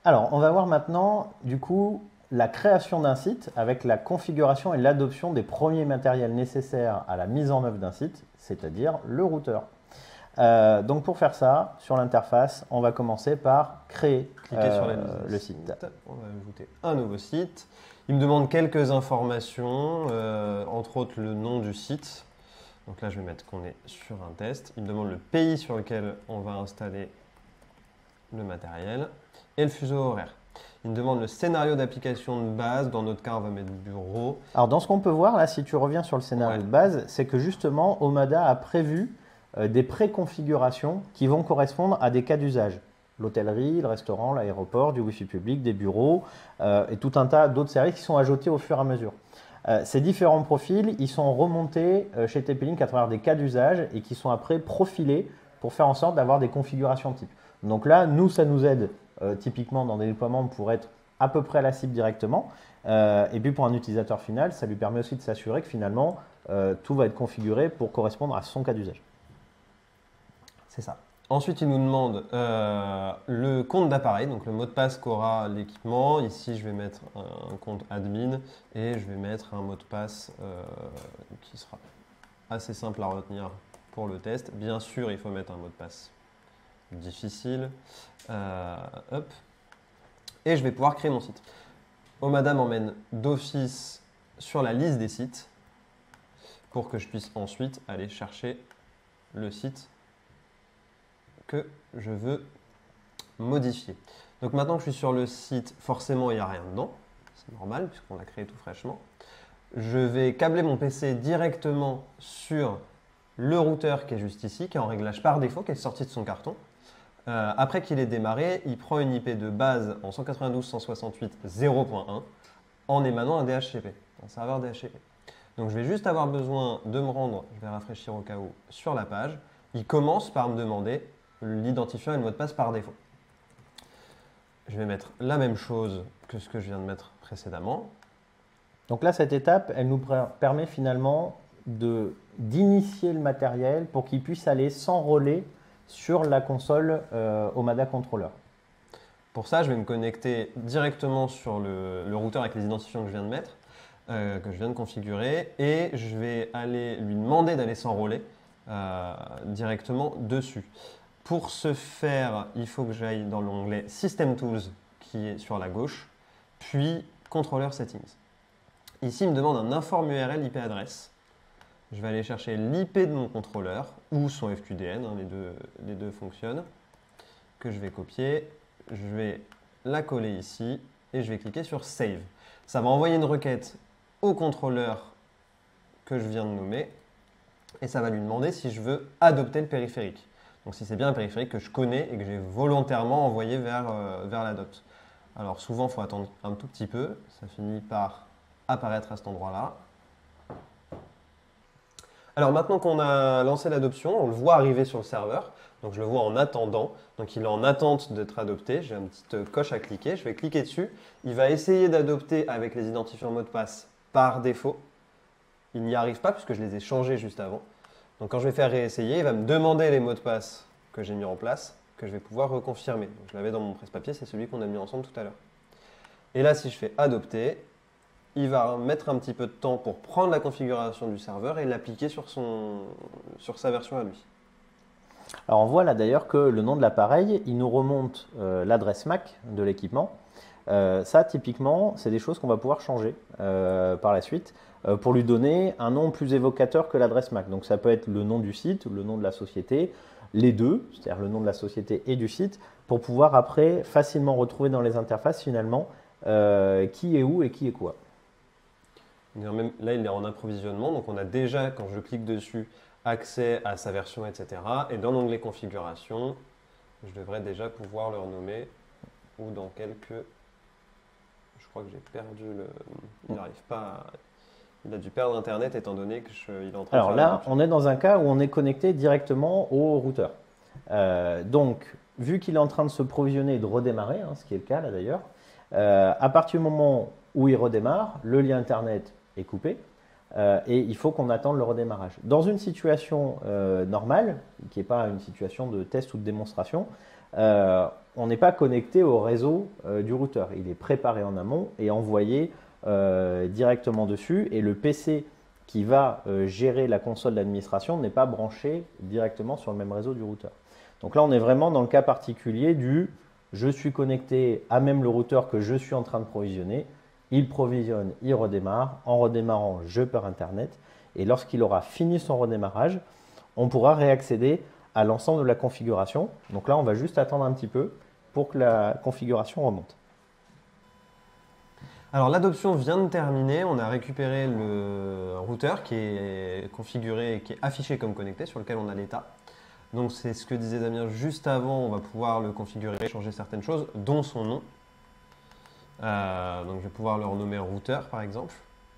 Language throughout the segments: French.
Alors, on va voir maintenant, du coup, la création d'un site avec la configuration et l'adoption des premiers matériels nécessaires à la mise en œuvre d'un site, c'est-à-dire le routeur. Donc, pour faire ça, sur l'interface, on va commencer par créer Cliquez sur la liste le des site. sites. On va ajouter un nouveau site. Il me demande quelques informations, entre autres le nom du site. Donc là, je vais mettre qu'on est sur un test. Il me demande le pays sur lequel on va installer le matériel et le fuseau horaire. Il me demande le scénario d'application de base. Dans notre cas, on va mettre bureau. Alors, dans ce qu'on peut voir, là, si tu reviens sur le scénario Ouais. de base, c'est que justement, Omada a prévu des préconfigurations qui vont correspondre à des cas d'usage. L'hôtellerie, le restaurant, l'aéroport, du Wi-Fi public, des bureaux et tout un tas d'autres services qui sont ajoutés au fur et à mesure. Ces différents profils, ils sont remontés chez TP-Link à travers des cas d'usage et qui sont après profilés pour faire en sorte d'avoir des configurations types. Donc là, nous, ça nous aide typiquement dans des déploiements pour être à peu près à la cible directement. Et puis pour un utilisateur final, ça lui permet aussi de s'assurer que finalement, tout va être configuré pour correspondre à son cas d'usage. C'est ça. Ensuite, il nous demande le compte d'appareil, donc le mot de passe qu'aura l'équipement. Ici, je vais mettre un compte admin et je vais mettre un mot de passe qui sera assez simple à retenir pour le test. Bien sûr, il faut mettre un mot de passe difficile. Hop. Et je vais pouvoir créer mon site. Omada m'emmène d'office sur la liste des sites pour que je puisse ensuite aller chercher le site que je veux modifier. Donc maintenant que je suis sur le site, forcément il n'y a rien dedans, c'est normal puisqu'on l'a créé tout fraîchement. Je vais câbler mon PC directement sur le routeur qui est juste ici, qui est en réglage par défaut, qui est sorti de son carton. Après qu'il ait démarré, il prend une IP de base en 192.168.0.1 en émanant un DHCP, un serveur DHCP. Donc je vais juste avoir besoin de me rendre, je vais rafraîchir au cas où, sur la page. Il commence par me demander l'identifiant et le mot de passe par défaut. Je vais mettre la même chose que ce que je viens de mettre précédemment. Donc là, cette étape, elle nous permet finalement d'initier le matériel pour qu'il puisse aller s'enrôler sur la console Omada Controller. Pour ça, je vais me connecter directement sur le routeur avec les identifiants que je viens de mettre, que je viens de configurer, et je vais aller lui demander d'aller s'enrôler directement dessus. Pour ce faire, il faut que j'aille dans l'onglet System Tools qui est sur la gauche, puis Controller Settings. Ici, il me demande un inform URL IP adresse. Je vais aller chercher l'IP de mon contrôleur ou son FQDN, hein, les deux fonctionnent, que je vais copier. Je vais la coller ici et je vais cliquer sur Save. Ça va envoyer une requête au contrôleur que je viens de nommer et ça va lui demander si je veux adopter le périphérique. Donc si c'est bien un périphérique que je connais et que j'ai volontairement envoyé vers l'adopt. Alors souvent, il faut attendre un tout petit peu. Ça finit par apparaître à cet endroit-là. Alors maintenant qu'on a lancé l'adoption, on le voit arriver sur le serveur. Donc je le vois en attendant. Donc il est en attente d'être adopté. J'ai une petite coche à cliquer. Je vais cliquer dessus. Il va essayer d'adopter avec les identifiants mot de passe par défaut. Il n'y arrive pas puisque je les ai changés juste avant. Donc quand je vais faire réessayer, il va me demander les mots de passe que j'ai mis en place, que je vais pouvoir reconfirmer. Donc, je l'avais dans mon presse-papier, c'est celui qu'on a mis ensemble tout à l'heure. Et là, si je fais adopter, il va mettre un petit peu de temps pour prendre la configuration du serveur et l'appliquer sur sa version à lui. Alors on voit là d'ailleurs que le nom de l'appareil, il nous remonte l'adresse MAC de l'équipement. Ça, typiquement, c'est des choses qu'on va pouvoir changer par la suite pour lui donner un nom plus évocateur que l'adresse MAC. Donc ça peut être le nom du site ou le nom de la société, les deux, c'est-à-dire le nom de la société et du site, pour pouvoir après facilement retrouver dans les interfaces finalement qui est où et qui est quoi. Là, il est en approvisionnement, donc on a déjà, quand je clique dessus, accès à sa version, etc. Et dans l'onglet configuration, je devrais déjà pouvoir le renommer ou dans quelques... Je crois que j'ai perdu le... Il n'arrive pas à... Il a dû perdre Internet étant donné qu'il est en train Alors de faire là, on est dans un cas où on est connecté directement au routeur. Donc, vu qu'il est en train de se provisionner et de redémarrer, hein, ce qui est le cas là d'ailleurs, à partir du moment où il redémarre, le lien Internet est coupé et il faut qu'on attende le redémarrage. Dans une situation normale, qui n'est pas une situation de test ou de démonstration, on n'est pas connecté au réseau du routeur. Il est préparé en amont et envoyé directement dessus. Et le PC qui va gérer la console d'administration n'est pas branché directement sur le même réseau du routeur. Donc là, on est vraiment dans le cas particulier du je suis connecté à même le routeur que je suis en train de provisionner. Il provisionne, il redémarre. En redémarrant, je perds Internet. Et lorsqu'il aura fini son redémarrage, on pourra réaccéder à l'ensemble de la configuration. Donc là, on va juste attendre un petit peu pour que la configuration remonte. Alors l'adoption vient de terminer, on a récupéré le routeur qui est configuré et qui est affiché comme connecté, sur lequel on a l'état. Donc c'est ce que disait Damien juste avant, on va pouvoir le configurer, changer certaines choses, dont son nom. Donc je vais pouvoir le renommer routeur par exemple,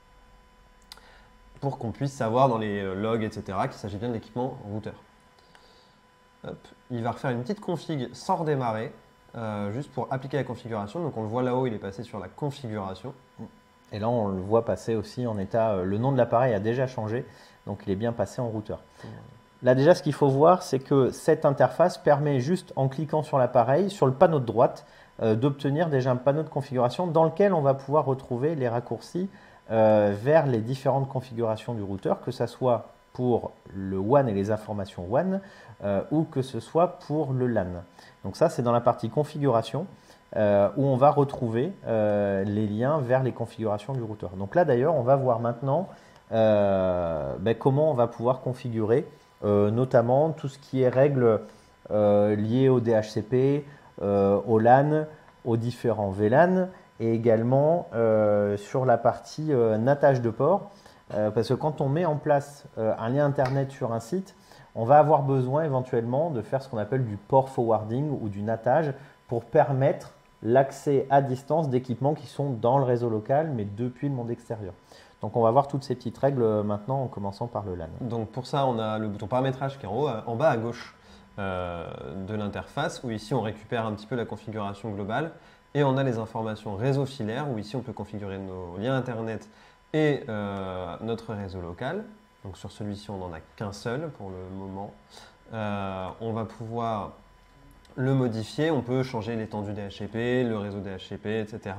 pour qu'on puisse savoir dans les logs, etc., qu'il s'agit bien de l'équipement routeur. Hop. Il va refaire une petite config sans redémarrer, juste pour appliquer la configuration. Donc on le voit là-haut, il est passé sur la configuration. Et là, on le voit passer aussi en état, le nom de l'appareil a déjà changé, donc il est bien passé en routeur. Là déjà, ce qu'il faut voir, c'est que cette interface permet juste en cliquant sur l'appareil, sur le panneau de droite, d'obtenir déjà un panneau de configuration dans lequel on va pouvoir retrouver les raccourcis vers les différentes configurations du routeur, que ce soit pour le WAN et les informations WAN ou que ce soit pour le LAN. Donc ça, c'est dans la partie configuration où on va retrouver les liens vers les configurations du routeur. Donc là d'ailleurs, on va voir maintenant comment on va pouvoir configurer notamment tout ce qui est règles liées au DHCP, au LAN, aux différents VLAN et également sur la partie natage de port. Parce que quand on met en place un lien Internet sur un site, on va avoir besoin éventuellement de faire ce qu'on appelle du port forwarding ou du natage pour permettre l'accès à distance d'équipements qui sont dans le réseau local mais depuis le monde extérieur. Donc on va voir toutes ces petites règles maintenant en commençant par le LAN. Donc pour ça, on a le bouton paramétrage qui est en bas à gauche de l'interface, où ici on récupère un petit peu la configuration globale. Et on a les informations réseau filaire, où ici on peut configurer nos liens Internet et notre réseau local. Donc sur celui-ci, on n'en a qu'un seul pour le moment. On va pouvoir le modifier, on peut changer l'étendue DHCP, le réseau DHCP, etc.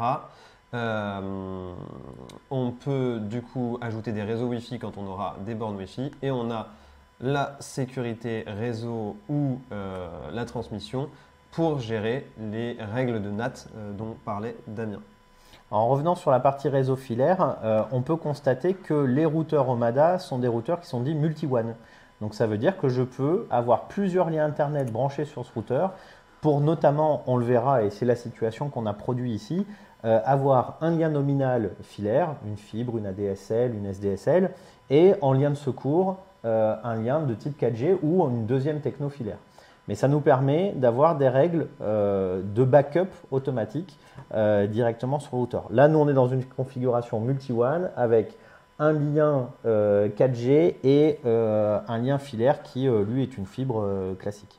On peut du coup ajouter des réseaux Wi-Fi quand on aura des bornes Wi-Fi, et on a la sécurité réseau ou la transmission pour gérer les règles de NAT dont parlait Damien. En revenant sur la partie réseau filaire, on peut constater que les routeurs Omada sont des routeurs qui sont dits multi-WAN. Donc ça veut dire que je peux avoir plusieurs liens Internet branchés sur ce routeur pour notamment, on le verra et c'est la situation qu'on a produit ici, avoir un lien nominal filaire, une fibre, une ADSL, une SDSL, et en lien de secours, un lien de type 4G ou une deuxième techno filaire. Mais ça nous permet d'avoir des règles de backup automatique directement sur le routeur. Là, nous, on est dans une configuration multi-WAN avec un lien 4G et un lien filaire qui, lui, est une fibre classique.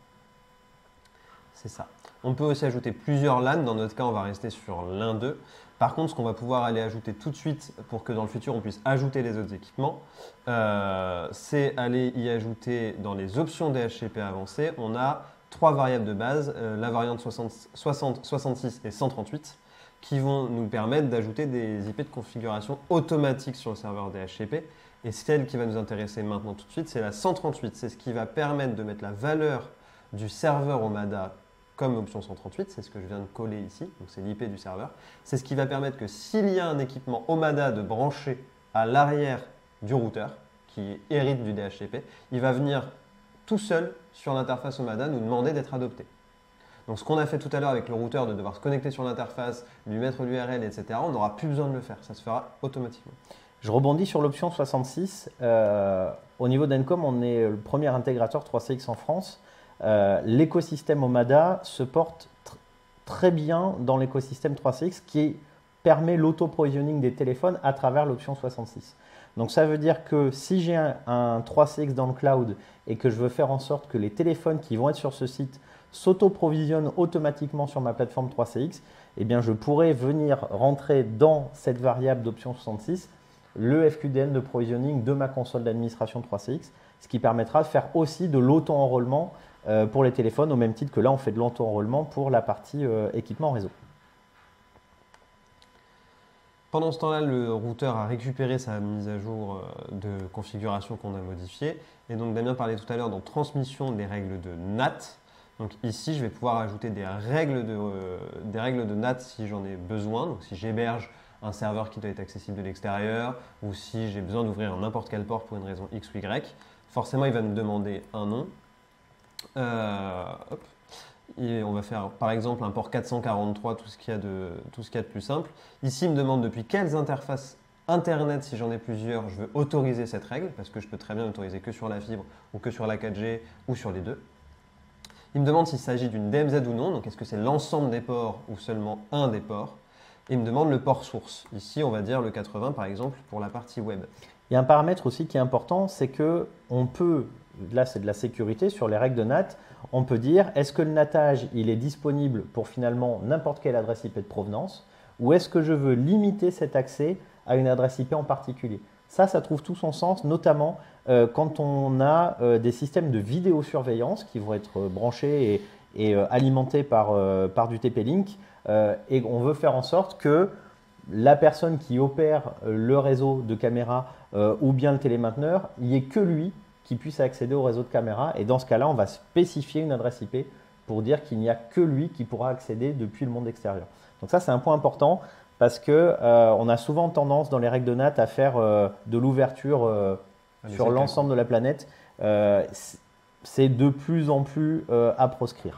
C'est ça. On peut aussi ajouter plusieurs LAN. Dans notre cas, on va rester sur l'un d'eux. Par contre, ce qu'on va pouvoir aller ajouter tout de suite pour que dans le futur, on puisse ajouter les autres équipements, c'est aller y ajouter dans les options DHCP avancées. On a 3 variables de base, la variante 60, 66 et 138, qui vont nous permettre d'ajouter des IP de configuration automatique sur le serveur DHCP. Et celle qui va nous intéresser maintenant tout de suite, c'est la 138. C'est ce qui va permettre de mettre la valeur du serveur Omada comme option 138, c'est ce que je viens de coller ici, donc c'est l'IP du serveur. C'est ce qui va permettre que s'il y a un équipement Omada de brancher à l'arrière du routeur, qui hérite du DHCP, il va venir tout seul sur l'interface Omada nous demander d'être adopté. Donc ce qu'on a fait tout à l'heure avec le routeur, de devoir se connecter sur l'interface, lui mettre l'URL, etc., on n'aura plus besoin de le faire, ça se fera automatiquement. Je rebondis sur l'option 66. Au niveau d'Encom, on est le premier intégrateur 3CX en France. L'écosystème Omada se porte très bien dans l'écosystème 3CX qui permet l'auto-provisioning des téléphones à travers l'option 66. Donc ça veut dire que si j'ai un 3CX dans le cloud et que je veux faire en sorte que les téléphones qui vont être sur ce site s'auto-provisionnent automatiquement sur ma plateforme 3CX, eh bien je pourrais venir rentrer dans cette variable d'option 66 le FQDN de provisioning de ma console d'administration 3CX, ce qui permettra de faire aussi de l'auto-enrôlement pour les téléphones, au même titre que là, on fait de l'auto-enrôlement pour la partie équipement réseau. Pendant ce temps-là, le routeur a récupéré sa mise à jour de configuration qu'on a modifiée. Et donc Damien parlait tout à l'heure dans transmission des règles de NAT. Donc ici, je vais pouvoir ajouter des règles de NAT si j'en ai besoin. Donc si j'héberge un serveur qui doit être accessible de l'extérieur ou si j'ai besoin d'ouvrir n'importe quel port pour une raison X ou Y, forcément, il va me demander un nom. Hop. Et on va faire par exemple un port 443, tout ce qu'il y a de plus simple. Ici, il me demande depuis quelles interfaces Internet, si j'en ai plusieurs, je veux autoriser cette règle, parce que je peux très bien autoriser que sur la fibre ou que sur la 4G ou sur les deux. Il me demande s'il s'agit d'une DMZ ou non, donc est-ce que c'est l'ensemble des ports ou seulement un des ports. Et il me demande le port source. Ici, on va dire le 80 par exemple pour la partie web. Il y a un paramètre aussi qui est important, c'est que on peut, là c'est de la sécurité sur les règles de NAT, on peut dire est-ce que le NATage il est disponible pour finalement n'importe quelle adresse IP de provenance ou est-ce que je veux limiter cet accès à une adresse IP en particulier. Ça trouve tout son sens, notamment quand on a des systèmes de vidéosurveillance qui vont être branchés et alimentés par du TP-Link et on veut faire en sorte que la personne qui opère le réseau de caméras ou bien le télémainteneur, il n'y ait que lui qui puisse accéder au réseau de caméras. Et dans ce cas-là, on va spécifier une adresse IP pour dire qu'il n'y a que lui qui pourra accéder depuis le monde extérieur. Donc ça, c'est un point important parce qu'on a souvent tendance dans les règles de NAT à faire de l'ouverture sur l'ensemble de la planète. C'est de plus en plus à proscrire.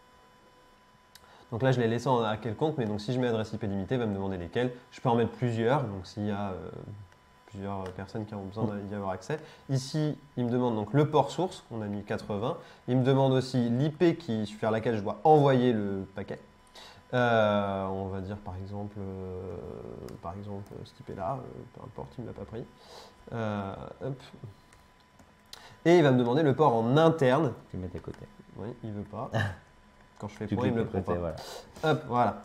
Donc là, je l'ai laissé à quelconque, mais donc si je mets adresse IP limitée, il va me demander lesquelles. Je peux en mettre plusieurs, donc s'il y a plusieurs personnes qui ont besoin d'y avoir accès. Ici, il me demande donc le port source, on a mis 80. Il me demande aussi l'IP vers laquelle je dois envoyer le paquet. On va dire par exemple cette IP-là, peu importe, il ne me l'a pas pris. Hop. Et il va me demander le port en interne. Tu mets tes côtés. Oui, il ne veut pas. Quand je fais point, il me le prend pas. Voilà. Hop,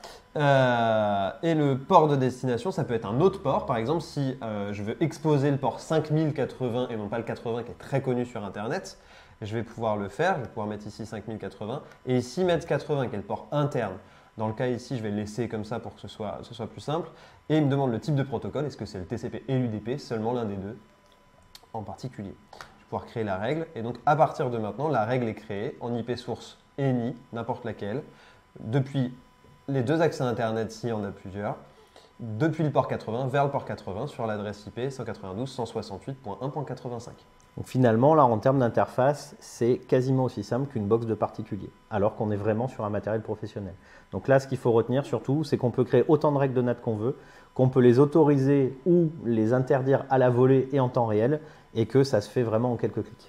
voilà. Et le port de destination, ça peut être un autre port. Par exemple, si je veux exposer le port 5080 et non pas le 80 qui est très connu sur Internet, je vais pouvoir le faire. Je vais pouvoir mettre ici 5080 et ici mettre 80 qui est le port interne. Dans le cas ici, je vais le laisser comme ça pour que ce soit plus simple. Et il me demande le type de protocole. Est-ce que c'est le TCP et l'UDP? Seulement l'un des deux en particulier. Je vais pouvoir créer la règle. Et donc, à partir de maintenant, la règle est créée en IP source ENI, n'importe laquelle, depuis les deux accès Internet s'il y en a plusieurs, depuis le port 80 vers le port 80 sur l'adresse IP 192.168.1.85. Donc finalement, là, en termes d'interface, c'est quasiment aussi simple qu'une box de particulier, alors qu'on est vraiment sur un matériel professionnel. Donc là, ce qu'il faut retenir surtout, c'est qu'on peut créer autant de règles de NAT qu'on veut, qu'on peut les autoriser ou les interdire à la volée et en temps réel, et que ça se fait vraiment en quelques clics.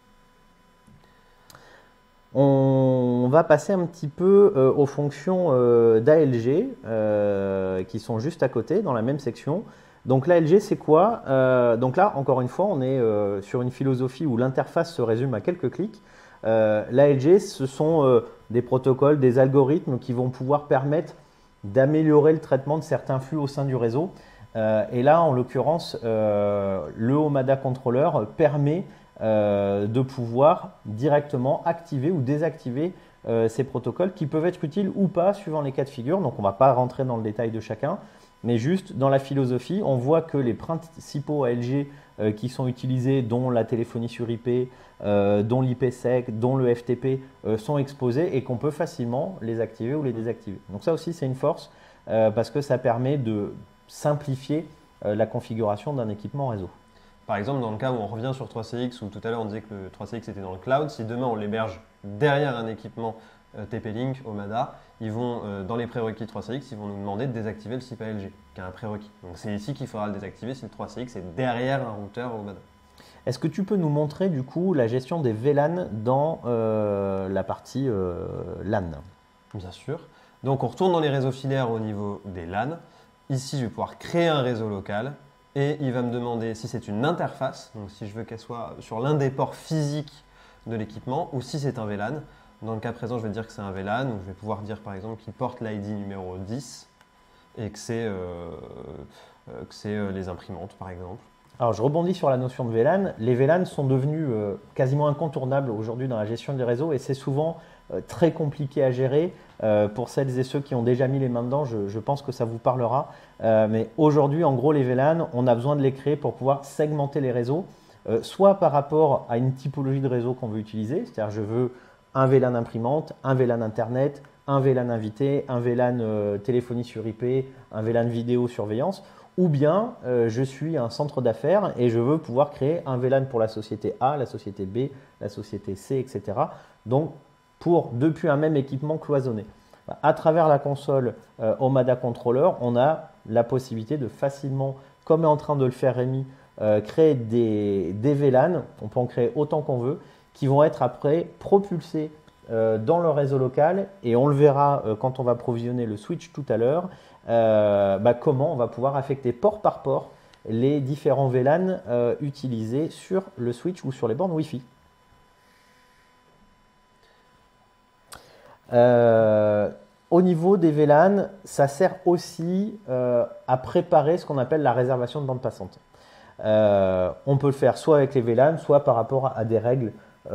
On va passer un petit peu aux fonctions d'ALG qui sont juste à côté, dans la même section. Donc l'ALG, c'est quoi? Donc là, encore une fois, on est sur une philosophie où l'interface se résume à quelques clics. L'ALG, ce sont des protocoles, des algorithmes qui vont pouvoir permettre d'améliorer le traitement de certains flux au sein du réseau. Et là, en l'occurrence, le Omada Controller permet de pouvoir directement activer ou désactiver ces protocoles qui peuvent être utiles ou pas suivant les cas de figure. Donc on ne va pas rentrer dans le détail de chacun, mais juste dans la philosophie, on voit que les principaux ALG qui sont utilisés, dont la téléphonie sur IP, dont l'IPsec, dont le FTP, sont exposés et qu'on peut facilement les activer ou les désactiver. Donc ça aussi c'est une force parce que ça permet de simplifier la configuration d'un équipement réseau. Par exemple, dans le cas où on revient sur 3CX, où tout à l'heure on disait que le 3CX était dans le cloud, si demain on l'héberge derrière un équipement TP-Link, Omada, ils vont, dans les prérequis 3CX, ils vont nous demander de désactiver le SIP ALG, qui est un prérequis. Donc c'est ici qu'il faudra le désactiver si le 3CX est derrière un routeur Omada. Est-ce que tu peux nous montrer du coup la gestion des VLAN dans la partie LAN? Bien sûr. Donc on retourne dans les réseaux filaires au niveau des LAN. Ici, je vais pouvoir créer un réseau local. Et il va me demander si c'est une interface, donc si je veux qu'elle soit sur l'un des ports physiques de l'équipement, ou si c'est un VLAN. Dans le cas présent, je vais dire que c'est un VLAN, donc je vais pouvoir dire par exemple qu'il porte l'ID numéro 10 et que c'est les imprimantes par exemple. Alors, je rebondis sur la notion de VLAN. Les VLAN sont devenus quasiment incontournables aujourd'hui dans la gestion des réseaux et c'est souvent très compliqué à gérer. Pour celles et ceux qui ont déjà mis les mains dedans, je pense que ça vous parlera. Mais aujourd'hui, en gros, les VLAN, on a besoin de les créer pour pouvoir segmenter les réseaux, soit par rapport à une typologie de réseau qu'on veut utiliser, c'est-à-dire je veux un VLAN imprimante, un VLAN Internet, un VLAN invité, un VLAN téléphonie sur IP, un VLAN vidéo surveillance. Ou bien je suis un centre d'affaires et je veux pouvoir créer un VLAN pour la société A, la société B, la société C, etc. Donc, depuis un même équipement cloisonné. À travers la console Omada Controller, on a la possibilité de facilement, comme est en train de le faire Rémi, créer des VLAN, on peut en créer autant qu'on veut, qui vont être après propulsés dans le réseau local et on le verra quand on va provisionner le switch tout à l'heure, comment on va pouvoir affecter port par port les différents VLAN utilisés sur le switch ou sur les bornes Wi-Fi. Au niveau des VLAN, ça sert aussi à préparer ce qu'on appelle la réservation de bande passante. On peut le faire soit avec les VLAN, soit par rapport à des règles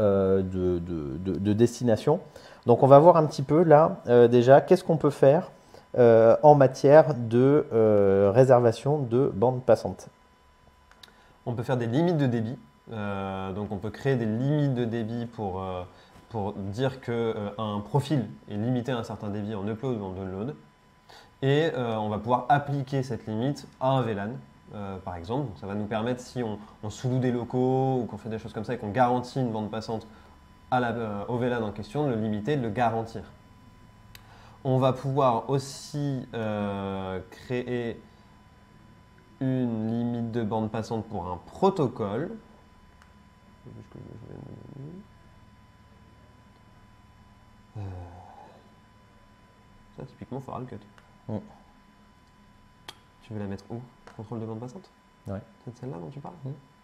de destination. Donc on va voir un petit peu là déjà qu'est-ce qu'on peut faire en matière de réservation de bande passante. On peut faire des limites de débit. Donc on peut créer des limites de débit pour dire qu'un profil est limité à un certain débit en upload ou en download. Et on va pouvoir appliquer cette limite à un VLAN. Par exemple, donc ça va nous permettre, si on sous-loue des locaux ou qu'on fait des choses comme ça et qu'on garantit une bande passante au VLAN en question, de le limiter, de le garantir. On va pouvoir aussi créer une limite de bande passante pour un protocole. Ça, typiquement, il faudra le cut. Tu veux la mettre où? Contrôle de bande passante? Ouais. C'est celle-là dont tu parles?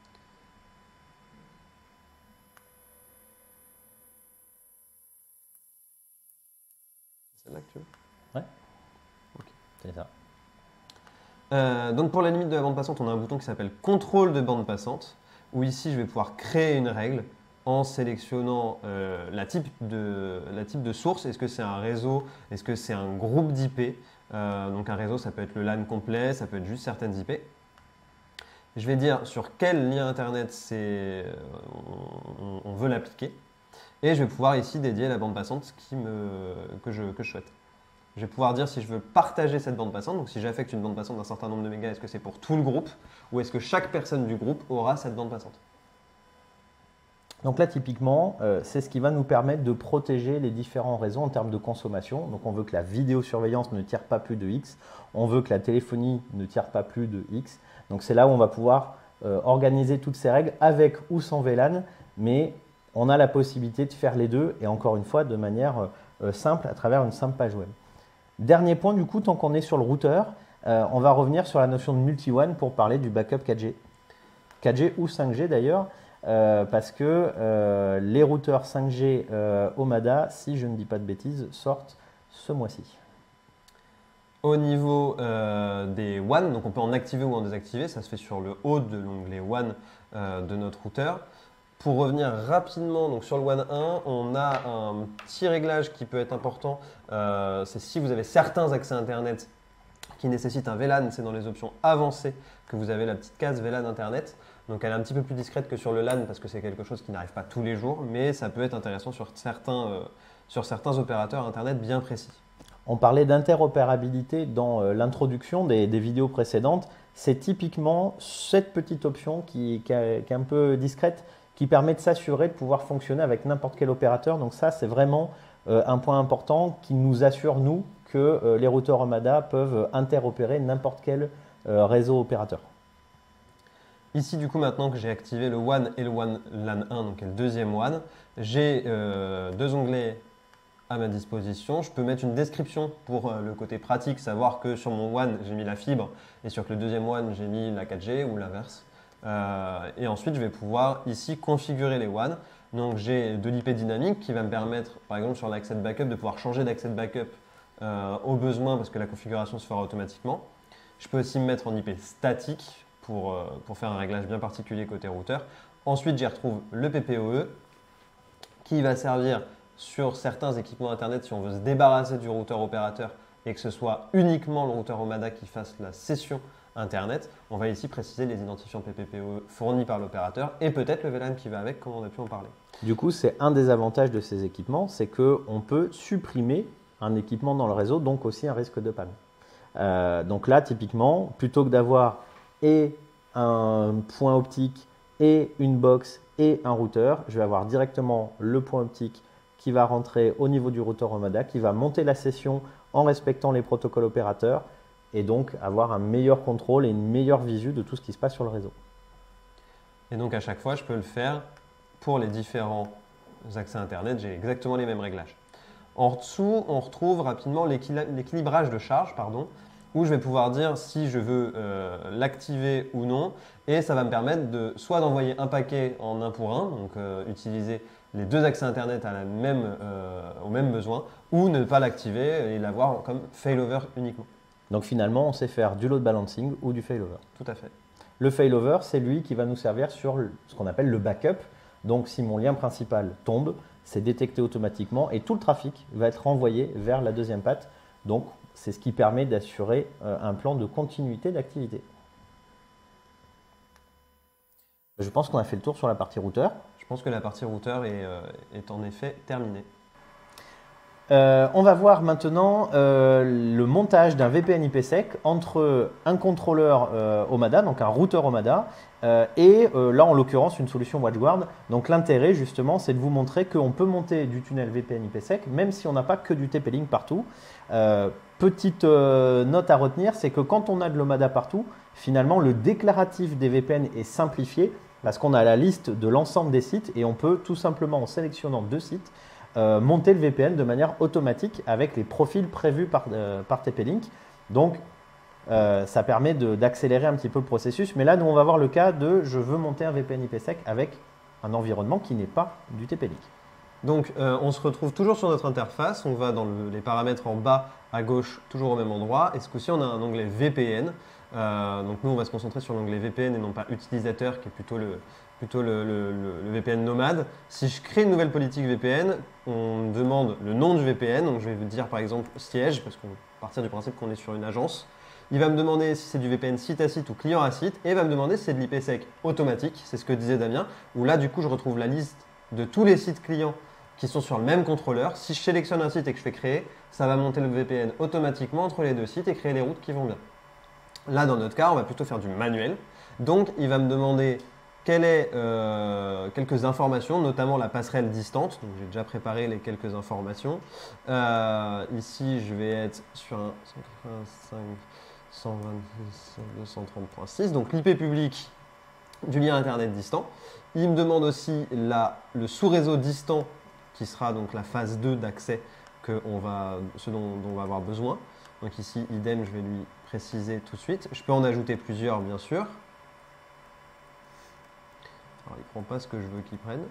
C'est celle-là que tu veux? Ouais. Ok. C'est ça. Donc pour la limite de la bande passante, on a un bouton qui s'appelle contrôle de bande passante, où ici je vais pouvoir créer une règle en sélectionnant la type de source. Est-ce que c'est un réseau? Est-ce que c'est un groupe d'IP? Donc un réseau, ça peut être le LAN complet, ça peut être juste certaines IP. Je vais dire sur quel lien internet on veut l'appliquer. Et je vais pouvoir ici dédier la bande passante que je souhaite. Je vais pouvoir dire si je veux partager cette bande passante. Donc si j'affecte une bande passante d'un certain nombre de mégas, est-ce que c'est pour tout le groupe ou est-ce que chaque personne du groupe aura cette bande passante? Donc là, typiquement, c'est ce qui va nous permettre de protéger les différents réseaux en termes de consommation. Donc on veut que la vidéosurveillance ne tire pas plus de X. On veut que la téléphonie ne tire pas plus de X. Donc c'est là où on va pouvoir organiser toutes ces règles avec ou sans VLAN. Mais on a la possibilité de faire les deux et encore une fois de manière simple à travers une simple page web. Dernier point, du coup, tant qu'on est sur le routeur, on va revenir sur la notion de multi-WAN pour parler du backup 4G. 4G ou 5G d'ailleurs. Parce que les routeurs 5G Omada, si je ne dis pas de bêtises, sortent ce mois-ci. Au niveau des WAN, donc on peut en activer ou en désactiver, ça se fait sur le haut de l'onglet WAN de notre routeur. Pour revenir rapidement donc sur le WAN 1, on a un petit réglage qui peut être important, c'est si vous avez certains accès Internet qui nécessitent un VLAN, c'est dans les options avancées que vous avez la petite case VLAN Internet. Donc elle est un petit peu plus discrète que sur le LAN parce que c'est quelque chose qui n'arrive pas tous les jours, mais ça peut être intéressant sur certains opérateurs Internet bien précis. On parlait d'interopérabilité dans l'introduction des vidéos précédentes. C'est typiquement cette petite option qui est un peu discrète, qui permet de s'assurer de pouvoir fonctionner avec n'importe quel opérateur. Donc ça, c'est vraiment un point important qui nous assure, nous, que les routeurs Omada peuvent interopérer n'importe quel réseau opérateur. Ici, du coup, maintenant que j'ai activé le WAN et le WAN LAN 1, donc le deuxième WAN, j'ai deux onglets à ma disposition. Je peux mettre une description pour le côté pratique, savoir que sur mon WAN, j'ai mis la fibre et sur le deuxième WAN, j'ai mis la 4G ou l'inverse. Et ensuite, je vais pouvoir ici configurer les WAN. Donc, j'ai de l'IP dynamique qui va me permettre, par exemple, sur l'accès de backup, de pouvoir changer d'accès de backup au besoin parce que la configuration se fera automatiquement. Je peux aussi me mettre en IP statique pour faire un réglage bien particulier côté routeur. Ensuite, j'y retrouve le PPOE qui va servir sur certains équipements Internet si on veut se débarrasser du routeur opérateur et que ce soit uniquement le routeur Omada qui fasse la session Internet. On va ici préciser les identifiants PPPoE fournis par l'opérateur et peut-être le VLAN qui va avec, comme on a pu en parler. Du coup, c'est un des avantages de ces équipements, c'est qu'on peut supprimer un équipement dans le réseau, donc aussi un risque de panne. Donc là, typiquement, plutôt que d'avoir et un point optique et une box et un routeur, je vais avoir directement le point optique qui va rentrer au niveau du routeur Omada, qui va monter la session en respectant les protocoles opérateurs et donc avoir un meilleur contrôle et une meilleure visu de tout ce qui se passe sur le réseau. Et donc à chaque fois, je peux le faire pour les différents accès Internet, j'ai exactement les mêmes réglages. En dessous, on retrouve rapidement l'équilibrage de charge, où je vais pouvoir dire si je veux l'activer ou non. Et ça va me permettre soit d'envoyer un paquet en 1 pour 1, donc utiliser les deux accès Internet au même besoin, ou ne pas l'activer et l'avoir comme failover uniquement. Donc finalement, on sait faire du load balancing ou du failover. Tout à fait. Le failover, c'est lui qui va nous servir sur ce qu'on appelle le backup. Donc si mon lien principal tombe, c'est détecté automatiquement et tout le trafic va être renvoyé vers la deuxième patte. Donc c'est ce qui permet d'assurer un plan de continuité d'activité. Je pense qu'on a fait le tour sur la partie routeur. Je pense que la partie routeur est en effet terminée. On va voir maintenant le montage d'un VPN IPsec entre un contrôleur Omada, donc un routeur Omada, et là en l'occurrence une solution WatchGuard. Donc l'intérêt justement c'est de vous montrer qu'on peut monter du tunnel VPN IPsec même si on n'a pas que du TP-Link partout. Petite note à retenir, c'est que quand on a de l'Omada partout, finalement le déclaratif des VPN est simplifié parce qu'on a la liste de l'ensemble des sites et on peut tout simplement en sélectionnant 2 sites monter le VPN de manière automatique avec les profils prévus par TP-Link. Donc, ça permet d'accélérer un petit peu le processus. Mais là, nous, on va voir le cas de je veux monter un VPN IPsec avec un environnement qui n'est pas du TP-Link. Donc, on se retrouve toujours sur notre interface. On va dans les paramètres en bas à gauche, toujours au même endroit. Et ce coup-ci, on a un onglet VPN. Donc, nous, on va se concentrer sur l'onglet VPN et non pas utilisateur, qui est plutôt le VPN nomade. Si je crée une nouvelle politique VPN, on me demande le nom du VPN. Donc, je vais vous dire par exemple siège, parce qu'on va partir du principe qu'on est sur une agence. Il va me demander si c'est du VPN site à site ou client à site. Et il va me demander si c'est de l'IPsec automatique. C'est ce que disait Damien. Où là, du coup, je retrouve la liste de tous les sites clients qui sont sur le même contrôleur. Si je sélectionne un site et que je fais créer, ça va monter le VPN automatiquement entre les deux sites et créer les routes qui vont bien. Là, dans notre cas, on va plutôt faire du manuel. Donc, il va me demander quelques informations, notamment la passerelle distante. Donc, j'ai déjà préparé les quelques informations. Ici, je vais être sur un 185.126.230.6, donc l'IP public du lien Internet distant. Il me demande aussi le sous-réseau distant, qui sera donc la phase 2 d'accès, ce dont on va avoir besoin. Donc ici, idem, je vais lui préciser tout de suite. Je peux en ajouter plusieurs, bien sûr. Alors, il ne prend pas ce que je veux qu'il prenne.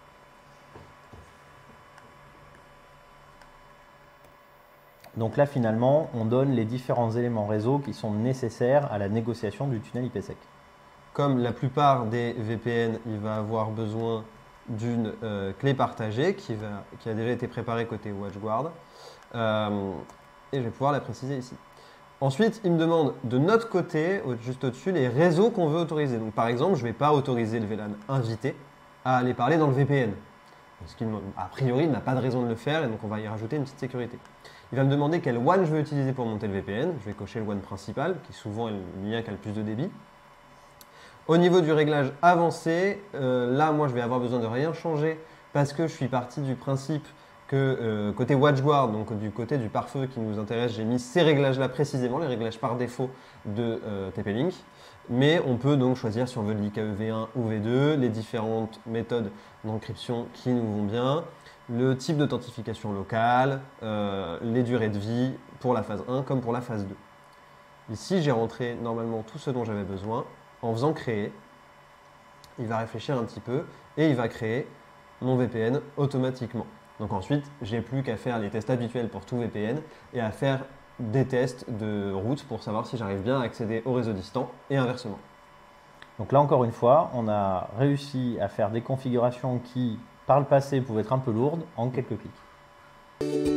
Donc là, finalement, on donne les différents éléments réseau qui sont nécessaires à la négociation du tunnel IPsec. Comme la plupart des VPN, il va avoir besoin d'une clé partagée qui a déjà été préparée côté WatchGuard. Et je vais pouvoir la préciser ici. Ensuite, il me demande de notre côté, juste au-dessus, les réseaux qu'on veut autoriser. Donc, par exemple, je ne vais pas autoriser le VLAN invité à aller parler dans le VPN. Parce a priori, il n'a pas de raison de le faire et donc on va y rajouter une petite sécurité. Il va me demander quel WAN je veux utiliser pour monter le VPN. Je vais cocher le WAN principal, qui souvent est le lien qui a le plus de débit. Au niveau du réglage avancé, là, moi, je vais avoir besoin de rien changer parce que je suis parti du principe que côté WatchGuard, donc du côté du pare-feu qui nous intéresse, j'ai mis ces réglages-là précisément, les réglages par défaut de TP-Link. Mais on peut donc choisir si on veut de l'IKE V1 ou V2, les différentes méthodes d'encryption qui nous vont bien, le type d'authentification locale, les durées de vie pour la phase 1 comme pour la phase 2. Ici, j'ai rentré normalement tout ce dont j'avais besoin. En faisant créer, il va réfléchir un petit peu et il va créer mon VPN automatiquement. Donc ensuite, j'ai plus qu'à faire les tests habituels pour tout VPN et à faire des tests de route pour savoir si j'arrive bien à accéder au réseau distant et inversement. Donc là encore une fois, on a réussi à faire des configurations qui, par le passé, pouvaient être un peu lourdes en quelques clics.